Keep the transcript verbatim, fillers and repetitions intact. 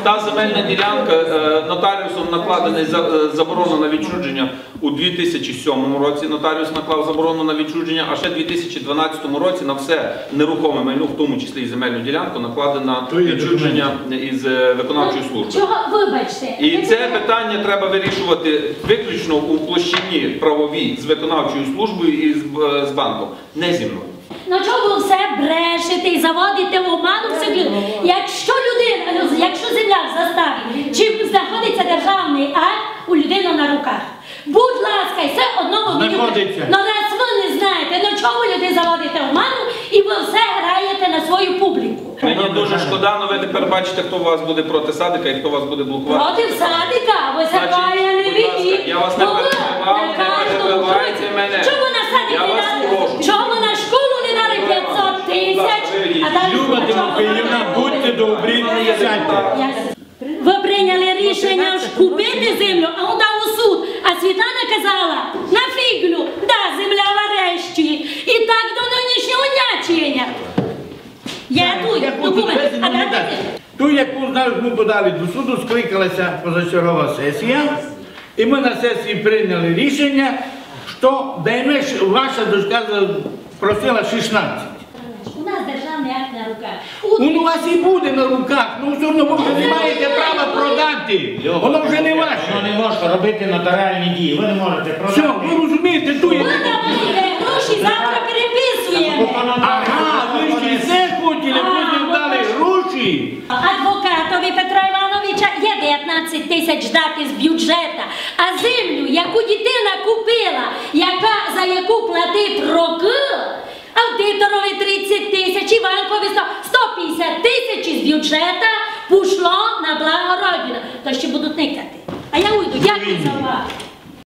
Та земельна ділянка нотаріусом накладений заборону на відчуження у дві тисячі сьомому році. Нотаріус наклав заборону на відчуження, а ще у дві тисячі дванадцятому році на все нерухоме майно, в тому числі і земельну ділянку, накладено відчуження із виконавчої служби. Чого, вибачте? І це питання треба вирішувати виключно у площині правовій з виконавчою службою і з банком, не зі мною. Ну чого ви все брешете і заводите в оману всіх людей? Якщо людина, якщо земля в заставі, чи знаходиться державний акт у людини на руках, будь ласка, і все одного знаходиться. Ну раз ви не знаєте, ну чого ви людей заводите в оману і ви все граєте на свою публіку? Мені дуже шкода, але ви тепер бачите, хто у вас буде проти садика і хто вас буде блокувати. Проти садика? Ви Сакая не відіть. Я вас не перебивав, не перебивайте мене. Чому на садик не дали? Чому на школу не дали п'ятсот тисяч? Люба Тимофіївна, будьте добрі, сядьте. Ви прийняли рішення купити землю, а он дав у суд. А Світлана казала, на фіглю, да, земля в арешті. І так до нинішнього дня. Я тут, документ. А дайте. Ту, яку ми подали до суду, скликалася позачергова сесія, і ми на сесії прийняли рішення, що Даймеш, ваша дочка просила шістнадцять. У нас державний акт на руках. У вас і буде на руках, ну все одно ви вже не маєте права продати. Воно вже не ваше. Ви не можете робити нотаріальні дії, ви не можете продати. Все, ви розумієте, ту є. Ви давайте гроші, завтра переписуємо. Ага, ви ще все хотіли, потім дали гроші. Адвокатові Петра Івановича є дев'ятнадцять тисяч дати з бюджету, а землю, яку дитина купила, яка, за яку платить роки, аудиторові тридцять тисяч, Іванкові сто п'ятдесят тисяч із бюджету пішло на благо Родини. То ще будуть никати. А я уйду. Дякую за увагу.